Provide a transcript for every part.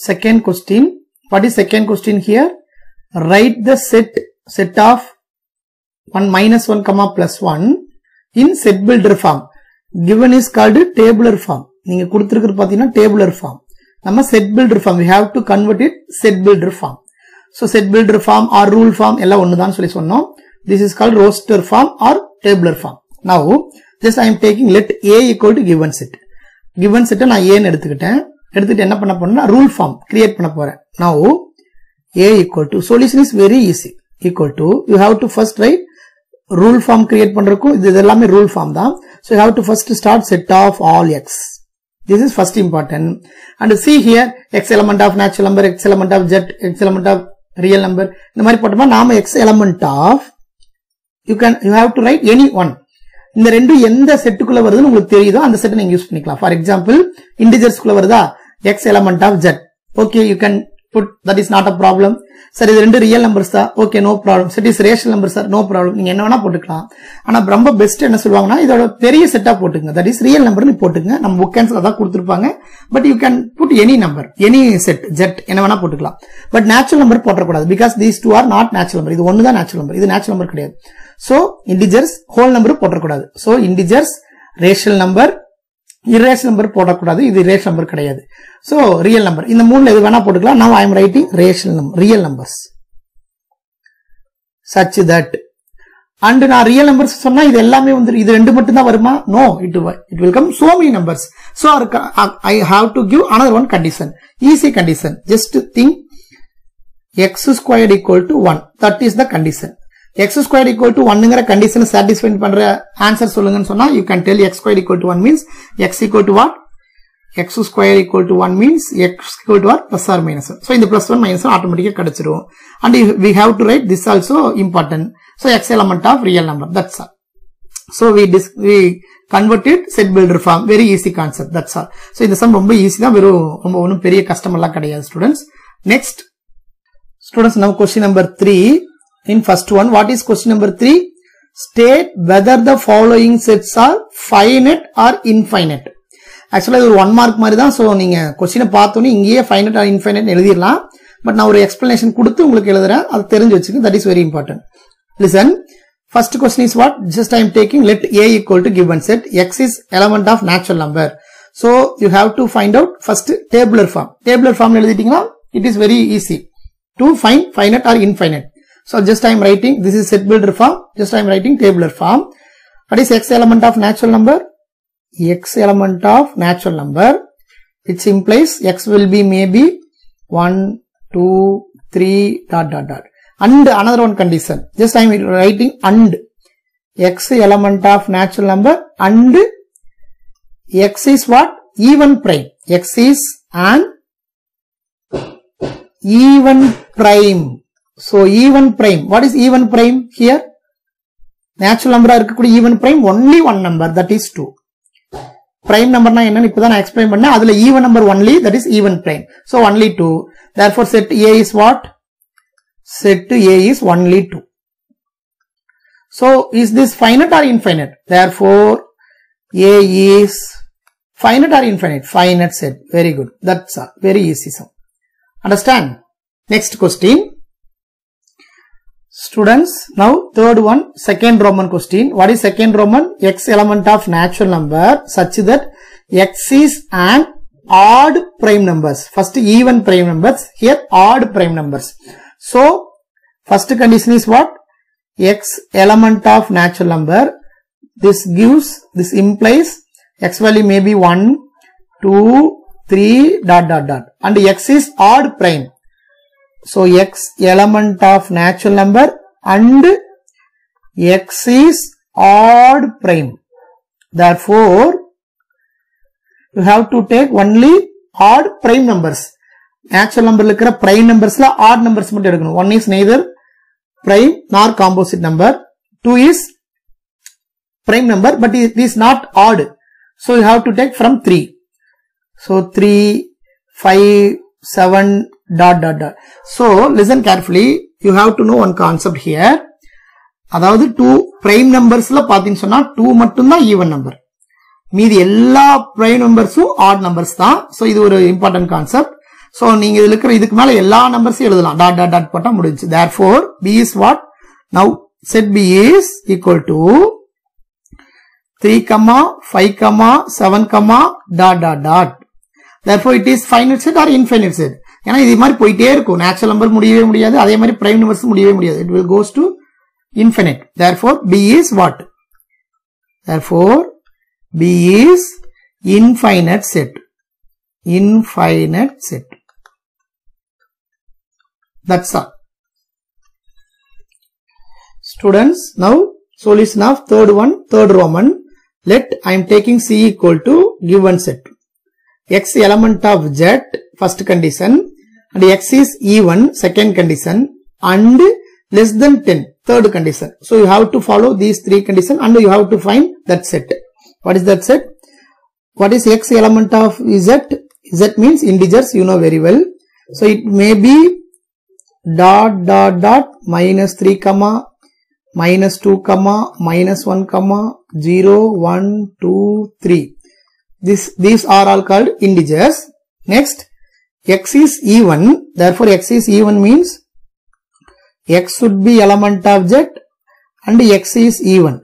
second question. What is second question here? Write the set of 1 minus 1 comma plus 1 in set builder form. Given is called tabular form. நீங்க கொடுத்திருக்கிறது பாத்தீங்கன்னா tabular form. நம்ம set builder form. We have to convert it set builder form. So set builder form or rule form எல்லாம் ஒண்ணுதான் சொல்லி சொன்னோம். This is called roster form or tabular form. Now just I am taking let A equal to given set. Given set நான் A ன்னு எடுத்துக்கிட்டு என்ன பண்ண போறேன்னா rule form create பண்ண போறேன். Now A equal to solution is very easy. Equal to you have to first write rule form create பண்றதுக்கும் இது எல்லாமே rule form தான். So you have to first start set of all x. This is first important. And see here x element of natural number, x element of z, x element of real number. இந்த மாதிரி போட்டோம்னா நாம x element of you have to write any one. இந்த ரெண்டு எந்த செட்டுக்குள்ள வருதுன்னு உங்களுக்கு தெரியுதோ அந்த செட்டை நீங்க யூஸ் பண்ணிக்கலாம். For example integers குள்ள வருதா x element of z. Okay, you can put that is not a problem. Sir, இது ரெண்டு real numbers தான். Okay, no problem. Set is rational numbers sir, no problem. நீங்க என்ன வேணா போட்டுக்கலாம். ஆனா ரொம்ப பெஸ்ட் என்ன சொல்வாங்கன்னா இதோட பெரிய செட்டா போட்டுங்க. That is real number னு போட்டுங்க. நம்ம book answer அத கொடுத்திருப்பாங்க. But you can put any number, any set, z என்ன வேணா போட்டுக்கலாம். But natural number போட கூடாது because these two are not natural number. இது ஒன்னு தான் natural number. இது natural number கிடையாது. So integers whole number போட கூடாது. So integers, rational number, irrational number போடக்கூடாது. இது irrational number கிடையாது. So real number இந்த மூணுல எது வேணா போட்டுக்கலாம். Now I am writing rational number, real numbers such that and நான் real numbers சொன்னா இது எல்லாமே வந்து இது ரெண்டு மட்டும் தான் வருமா? No, it will come so many numbers. So I have to give another one condition, easy condition. Just think x squared equal to 1. That is the condition. X squared equal to 1 ங்கற condition satisfy பண்ற answer சொல்லுங்கன்னு சொன்னா you can tell x squared equal to 1 means x equal to what? X squared equal to 1 means x equal to what? Plus or minus. So in the plus 1 minus 1 automatically கிடைச்சிரும். And we have to write this also important. So x element of real number. That's all. So we converted set builder form. Very easy concept. That's all. So இந்த sum ரொம்ப easy தான். வெறும் ரொம்ப ஒண்ணும் பெரிய கஷ்டம் எல்லாம் கிடையாது students. Next students, now question number 3. In first one, what is question number 3? State whether the following sets are finite or infinite. Actually இது ஒரு 1 mark மாதிரி தான். So நீங்க क्वेश्चन பார்த்தோனே இங்கேயே finite or infinite எழுதிரலாம். பட் நான் ஒரு explanation கொடுத்து உங்களுக்கு எழுதுறேன். அது தெரிஞ்சு வச்சுங்க. That is very important. Listen. First question is what? Just I am taking let A equal to given set. X is element of natural number. So you have to find out first tabular form. Tabular form எழுதிட்டீங்கன்னா it is very easy to find finite or infinite. So just I am writing, this is set builder form. Just I am writing tabular form. What is x element of natural number? X element of natural number, which implies x will be maybe 1, 2, 3, dot, dot, dot. And another one condition. Just I am writing and x element of natural number and x is what? Even prime. X is an even prime. So even prime. What is even prime here? Natural number இருக்கக்கூடிய even prime only one number, that is 2. Prime number na enna ipo dhaan explain panna. Adula even number only, that is even prime. So only 2. Therefore set A is what? Set A is only 2. So is this finite or infinite? Therefore A is finite or infinite? Finite set. Very good. That's all. Very easy sum. Understand? Next question. Students, now third one, second Roman question. What is second Roman? X element of natural number such that x is an odd prime numbers. First even prime numbers, here odd prime numbers. So first condition is what? X element of natural number. This implies x value may be 1, 2, 3, dot, dot, dot. And x is odd prime. So x element of natural number and x is odd prime. Therefore you have to take only odd prime numbers. Natural number இருக்கிற prime numbers la odd numbers மட்டும் எடுக்கணும். One is neither prime nor composite number. 2 is prime number but it is not odd. So you have to take from 3. So 3, 5, 7, dot, dot, dot. So listen carefully. You have to know one concept here. அதாவது 2 prime numbersல பாத்தீங்க சொன்னா 2 மட்டும் தான் even number. மீதி எல்லா prime numbersம் odd numbers தான். So இது ஒரு important concept. So நீங்க இதுல இருக்கிற இதுக்கு மேல எல்லா நம்பர்ஸையும் எழுதலாம். டாட் டாட் டாட் போட்டா முடிஞ்சு. Therefore B is what? Now set B is equal to 3, 5, 7, dot dot dot. Therefore it is finite set or infinite set. ஏன்னா இது மாதிரி போயிட்டே இருக்கும். நேச்சுரல் நம்பர் முடியவே முடியாது, அதே மாதிரி பிரைம் நம்பர்ஸ் முடியவே முடியாது. It will goes to infinite. Therefore B is what? Therefore B is infinite set. Infinite set. That's all. Students, now solution of third one, third Roman. Let I am taking C equal to given set. X element of Z, first condition, and X is even, second condition, and less than 10, third condition. So you have to follow these three conditions and you have to find that set. What is that set? What is X element of Z? Z means integers, you know very well. So it may be dot dot dot minus 3 comma minus 2 comma minus 1 comma 0 1 2 3. These are all called integers. Next, X is even. Therefore X is even means X should be element of Z and X is even.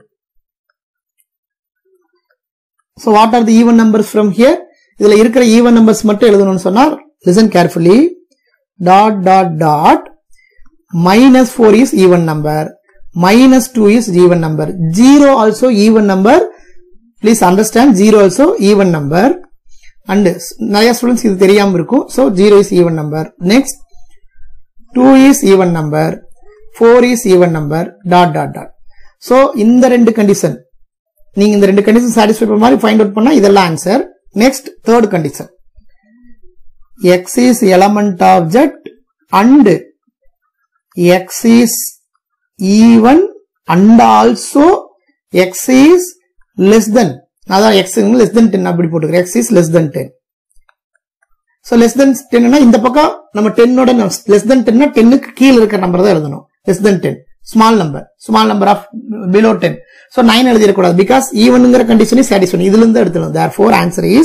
So what are the even numbers from here? இதுல இருக்கிற even numbers மட்டும் எழுதணும்னு சொன்னா listen carefully. Dot dot dot minus 4 is even number, minus 2 is even number, 0 also even number. Please understand, 0 also even number. And நிறைய students இது தெரியாம இருக்கும். So 0 is even number. Next 2 is even number, 4 is even number, dot dot dot. So இந்த ரெண்டு condition நீங்க இந்த ரெண்டு condition satisfy பண்ண மாதிரி ஃபைண்ட் அவுட் பண்ணா இதெல்லாம் answer. Next third condition, X is element of Z and X is even and also X is less than, அதான் X less than 10 அப்படி போட்டுக்கிறேன். X is less than 10. So less than 10 னா இந்த பக்கம் நம்ம 10 ஓட less than 10 னா 10 க்கு கீழ இருக்கிற நம்பர் தான் எழுதணும். less than 10 small number of below 10. So 9 எழுதிர கூடாது because evenங்கற கண்டிஷன் இஸ் சாட்டிஸ்ஃபைட். இதுல இருந்து எடுத்துறோம். Therefore answer is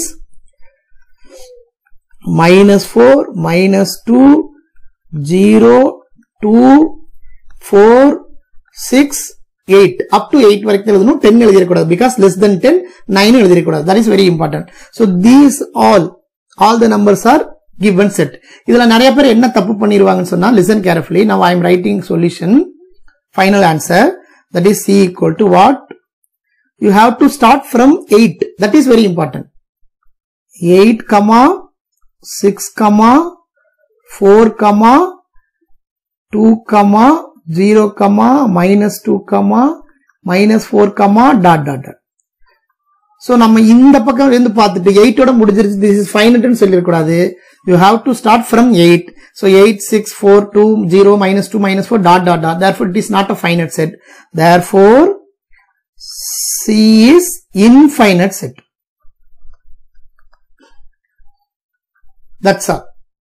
-4 -2 0 2 4 6 8 up to 8 வரைக்கும் எழுதணும். 10 எழுதிர கூடாது because less than 10 9 எழுதிர கூடாது. That is very important. So these all the numbers are given set. இதுல நிறைய பேர் என்ன தப்பு பண்ணிடுவாங்கன்னு சொன்னா listen carefully. Now I am writing solution, final answer. That is C equal to what? You have to start from 8. That is very important. 8 comma 6 comma 4 comma 2 comma 0 comma minus 2 comma minus 4 comma dot dot dot. So நம்ம இந்த பக்கம் இருந்து பார்த்துட்டு 8 ஓட முடிஞ்சிருச்சு, this is finite ன்னு சொல்லிர கூடாது. You have to start from 8. So 8 6 4 2 0 minus 2 minus 4 dot dot dot. Therefore it is not a finite set. Therefore C is infinite set. That's all.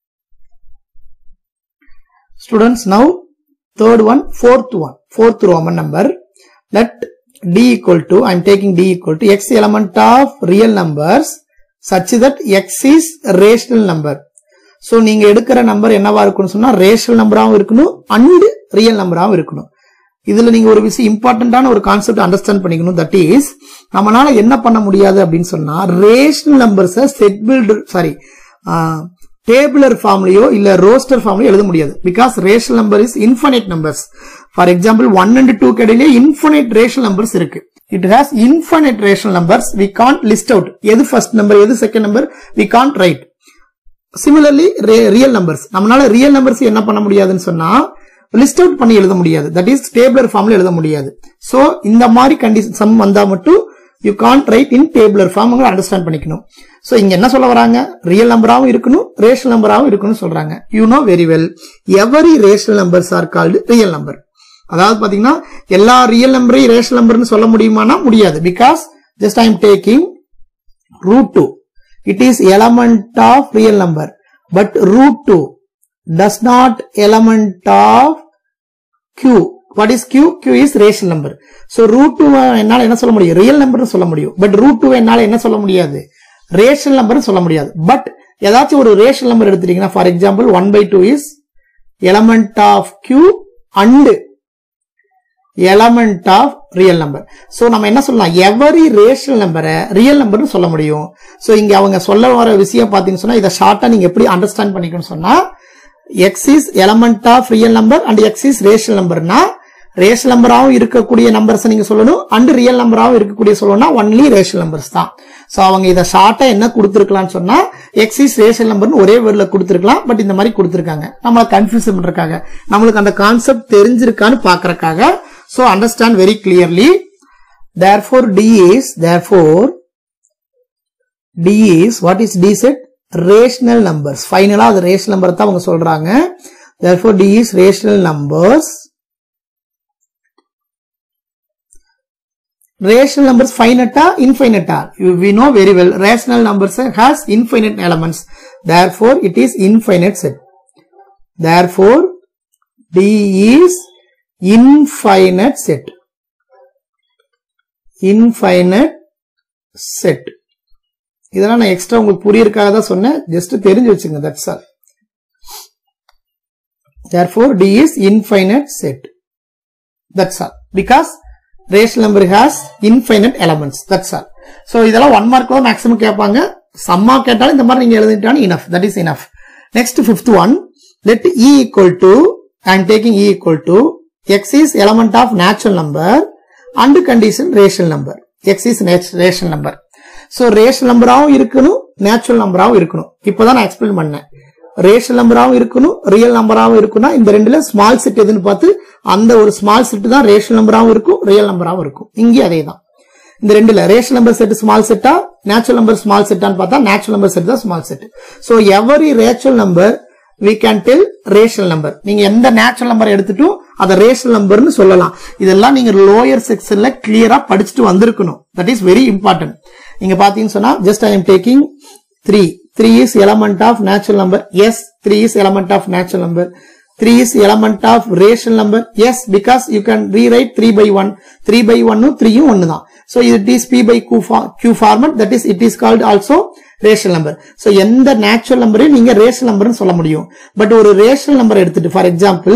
Students, now third one, fourth Roman number. Let D equal to, I am taking D equal to X element of real numbers such that X is rational number. So நீங்க எடுக்கிற number என்னவா இருக்கும்னு சொன்னா rational நம்பராவும் இருக்கணும் and real நம்பராவும் இருக்கணும். இதுல நீங்க ஒரு விஷயம் இம்பார்ட்டன்டான ஒரு கான்செப்ட் அண்டர்ஸ்டாண்ட் பண்ணிக்கணும். தட் இஸ் நம்மளால என்ன பண்ண முடியாது அப்படின்னு சொன்னா ரேஷனல் நம்பர்ஸை டேபிளர் ஃபார்ம்லயோ இல்ல ரோஸ்டர் ஃபார்ம்லயோ எழுத முடியாது. Because rational number is infinite numbers. For example 1 and 2 இடையிலே இன்ஃபினைட் ரேஷனல் நம்பர்ஸ் இருக்கு. It has infinite rational numbers. We can't list out எது first number எது second number, we can't write. Similarly real numbers, நம்மளால real numbers என்ன பண்ண முடியாதுன்னு சொன்னா list out பண்ணி எழுத முடியாது. தட் இஸ் டேபிளர் ஃபார்ம்ல எழுத முடியாது. சோ இந்த மாதிரி கண்டிஷன் சம் வந்தா மட்டும் you can't write in tabular form. Understand பண்ணிக்கணும். சோ இங்க என்ன சொல்ல வராங்க, ரியல் நம்பராவும் இருக்கணும் ரேஷனல் நம்பராவும் இருக்கணும் சொல்றாங்க. You know very well every rational numbers are called real number. அதாவது பாத்தீங்கன்னா எல்லா ரியல் நம்பரையும் ரேஷனல் நம்பர்னு சொல்ல முடியுமானா முடியாது. Because just I am taking √2. It is element of real number. But √2 does not element of Q. What is Q? Q is rational number. So √2 என்னால என்ன சொல்ல முடியும், ரியல் நம்பர்னு சொல்ல முடியும். பட் √2 என்னால என்ன சொல்ல முடியாது, ரேஷனல் நம்பர்னு சொல்ல முடியாது. பட் ஏதாச்சும் ஒரு ரேஷனல் நம்பர் எடுத்துட்டீங்கன்னா for example 1/2 is element of Q and element of real number. So நம்ம என்ன சொல்லலாம், எவரி ரேஷனல் நம்பரை ரியல் நம்பர்னு சொல்ல முடியும். சோ இங்க அவங்க சொல்ல வர விஷயம் பாத்தீங்கன்னு சொன்னா இதை ஷார்ட்டா நீங்க எப்படி அண்டர்ஸ்டாண்ட் பண்ணிக்கணும்னு சொன்னா, x is element of real number and x is rational number னா ரேஷனல் நம்பராவும் இருக்கக்கூடிய நம்பர்ஸ் நீங்க சொல்லணும் அண்ட் ரியல் நம்பராவும் இருக்கக்கூடிய சொல்லணும்னா ஒன்லி ரேஷனல் நம்பர்ஸ் தான். சோ அவங்க இத ஷார்ட்டா என்ன கொடுத்திருக்கலாம்னு சொன்னா x is ரேஷனல் நம்பர்னு ஒரே வேர்ட்ல கொடுத்திருக்கலாம். பட் இந்த மாதிரி கொடுத்திருக்காங்க நம்மள கன்ஃபியூஸ் பண்றதுக்காக, நம்மளுக்கு அந்த கான்செப்ட் தெரிஞ்சிருக்கான்னு பார்க்கறதுக்காக. So understand very clearly. therefore d is what is d set? Rational numbers. ஃபைனலா அது ரேஷனல் நம்பர் தான் அவங்க சொல்றாங்க. therefore d is rational numbers. Rational numbers finite or infinite? We know very well rational numbers has infinite elements. Therefore, it is infinite set. Therefore, D is infinite set. Infinite set. இதெல்லாம் நான் extra உங்களுக்கு புரியறதுக்காக தான் சொன்னேன். Just தெரிஞ்சு வச்சுங்க. That's all. Therefore, D is infinite set. That's all. Because rational number has infinite elements. That's all. So இதெல்லாம் 1 mark தான் maximum கேட்பாங்க. சம்மா கேட்டாலும் இந்த மாதிரி நீங்க எழுதிட்டாலும் enough. That is enough. Next fifth one. Let E equal to, I am taking E equal to, x is element of natural number and condition rational number. X is rational number. So rational number ஆவும் இருக்கணும், natural number ஆவும் இருக்கணும். இப்போதான் நான் explain பண்ணேன். Rational நம்பராவும் இருக்கணும், real நம்பராவும் இருக்கும்னா இந்த ரெண்டுல ஸ்மால் செட் எதுன்னு பார்த்து அந்த ஒரு ஸ்மால் செட் தான் ரேஷனல் நம்பராவும் இருக்கும், ரியல் நம்பராவும் இருக்கும். இங்கே அதே தான். இந்த ரெண்டுல ரேஷனல் நம்பர் செட் ஸ்மால் செட்டா, நேச்சுரல் நம்பர் ஸ்மால் செட்டான்னு பார்த்தா நேச்சுரல் நம்பர் செட் தான் small set. So every rational number we can tell rational number. நீங்க எந்த நேச்சுரல் நம்பர் எடுத்துட்டும் அதை ரேஷனல் நம்பர்னு சொல்லலாம். இதெல்லாம் நீங்க லோயர் செக்ஷன்ல கிளியரா படிச்சுட்டு வந்திருக்கணும். That is very important. நீங்க பாத்தீங்கன்னு சொன்னா just I am taking 3. 3 is element of natural number. Yes, 3 is element of natural number. 3 is element of rational number. Yes, because you can rewrite 3 by 1. 3 by 1 3 1 தான். So it is p by q format. That is it is called also rational number. So எந்த natural number நீங்க rational number னு சொல்ல முடியும். But ஒரு rational number எடுத்துட்டு for example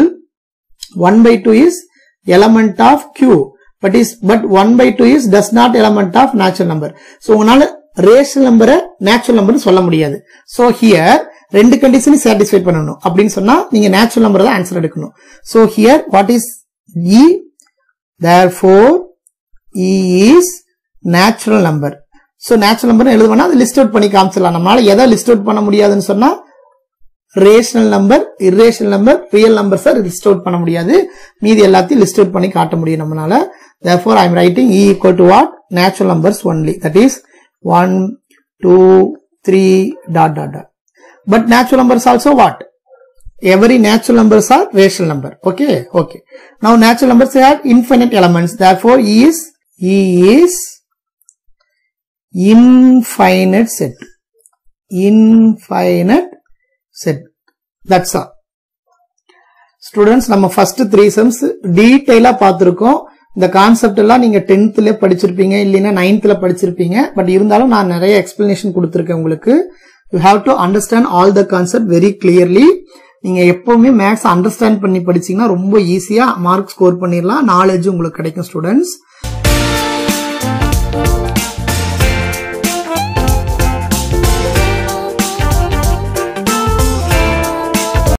1/2 is element of q. But 1/2 is does not element of natural number. So உங்களால rational நம்பரை natural number சொல்ல முடியாது. சோ ஹியர் ரெண்டு கண்டிஷனை சாட்டிஸ்ஃபை பண்ணணும் அப்படின்னு சொன்னா நீங்க நேச்சுரல் நம்பர் தான் ஆன்சர் எடுக்கணும். So here what is E? therefore E is natural number. So natural number எழுதுவனா அது லிஸ்ட் அவுட் பண்ணி காமிச்சிடலாம். நம்மளால எதை லிஸ்ட் அவுட் பண்ண முடியாதுன்னு சொன்னா rational number, irrational number, real numbers list out பண்ண முடியாது. மீதி எல்லாத்தையும் லிஸ்ட் அவுட் பண்ணி காட்ட முடியும் நம்மளால. therefore I am writing E equal to what? Natural numbers only. That is 1, 2, 3, ... But natural numbers also what? Every natural numbers are rational number. Okay. Now natural numbers have infinite elements. Therefore E is infinite set. Infinite set. That's all. Students, நம்ம first 3 sums detail பார்த்திருக்கோம். இந்த concept எல்லாம் நீங்க 10th படிச்சிருப்பீங்க, இல்லைன்னா 9th படிச்சிருப்பீங்க. But இருந்தாலும் நான் நிறைய எக்ஸ்பிளனேஷன் கொடுத்திருக்கேன் உங்களுக்கு. You have to understand all the concept very clearly. நீங்க எப்பவுமே மேக்ஸ் அண்டர்ஸ்டாண்ட் பண்ணி படிச்சீங்கன்னா ரொம்ப ஈஸியா மார்க் ஸ்கோர் பண்ணிடலாம். நாலேஜ் உங்களுக்கு கிடைக்கும் ஸ்டூடெண்ட்ஸ்.